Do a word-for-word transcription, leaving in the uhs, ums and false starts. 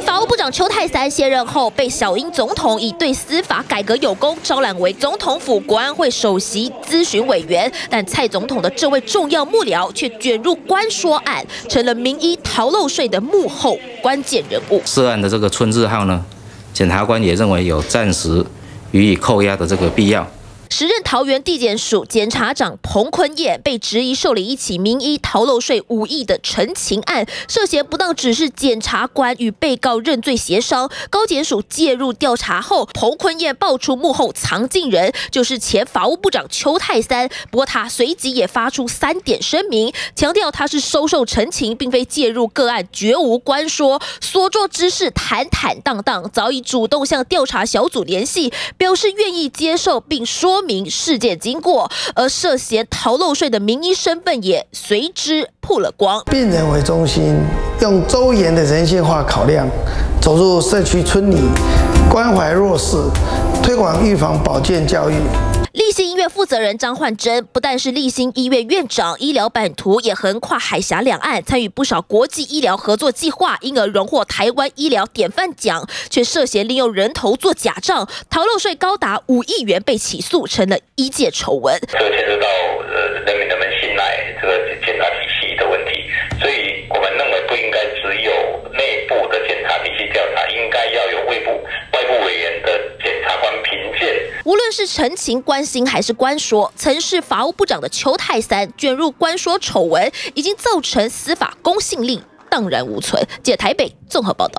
前法务部长邱泰三卸任后，被小英总统以对司法改革有功招揽为总统府国安会首席咨询委员，但蔡总统的这位重要幕僚却卷入关说案，成了名医逃漏税的幕后关键人物。 涉案的这个春日号呢，检察官也认为有暂时予以扣押的这个必要。 时任桃园地检署检察长彭坤彦被质疑受理一起名医逃漏税五亿的陈情案，涉嫌不当指示检察官与被告认罪协商。高检署介入调查后，彭坤彦爆出幕后藏镜人就是前法务部长邱泰三。不过他随即也发出三点声明，强调他是收受陈情，并非介入个案，绝无关说，所做之事坦坦荡荡，早已主动向调查小组联系，表示愿意接受并说 明事件经过，而涉嫌逃漏税的名医身份也随之曝了光。 病人为中心，用周延的人性化考量，走入社区村里，关怀弱势，推广预防保健教育。 立新医院负责人张焕珍不但是立新医院院长，医疗版图也横跨海峡两岸，参与不少国际医疗合作计划，因而荣获台湾医疗典范奖，却涉嫌利用人头做假账，逃漏税高达五亿元，被起诉，成了医界丑闻。 这个牵涉到呃人民能不能信赖这个检察体系的问题，所以我们认为不应该只有内部的检察体系调查，应该要有外部外部委员的检察官评鉴。 无论是陈情关心还是关说，曾是法务部长的邱泰三卷入关说丑闻，已经造成司法公信力荡然无存。记者台北综合报道。